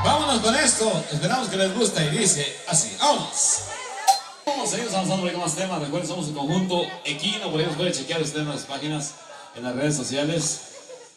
Vámonos con esto, esperamos que les guste y dice así, vámonos. Vamos a seguir avanzando con más temas. Recuerden, somos el conjunto Equino, por ahí nos pueden chequear ustedes en las páginas, en las redes sociales.